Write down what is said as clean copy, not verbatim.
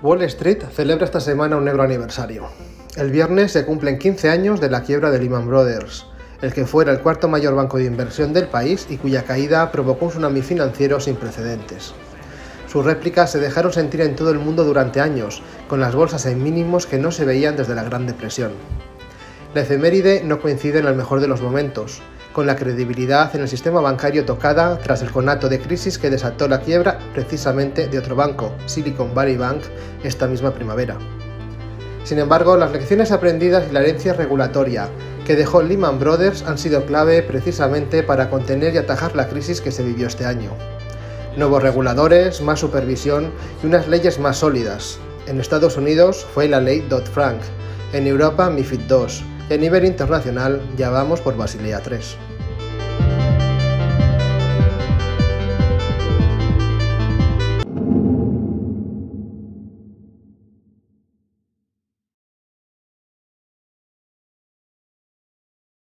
Wall Street celebra esta semana un negro aniversario. El viernes se cumplen 15 años de la quiebra de Lehman Brothers, el que fuera el cuarto mayor banco de inversión del país y cuya caída provocó un tsunami financiero sin precedentes. Sus réplicas se dejaron sentir en todo el mundo durante años, con las bolsas en mínimos que no se veían desde la Gran Depresión. La efeméride no coincide en el mejor de los momentos, con la credibilidad en el sistema bancario tocada tras el conato de crisis que desató la quiebra precisamente de otro banco, Silicon Valley Bank, esta misma primavera. Sin embargo, las lecciones aprendidas y la herencia regulatoria que dejó Lehman Brothers han sido clave precisamente para contener y atajar la crisis que se vivió este año. Nuevos reguladores, más supervisión y unas leyes más sólidas. En Estados Unidos fue la ley Dodd-Frank, en Europa MiFID II, y a nivel internacional ya vamos por Basilea III.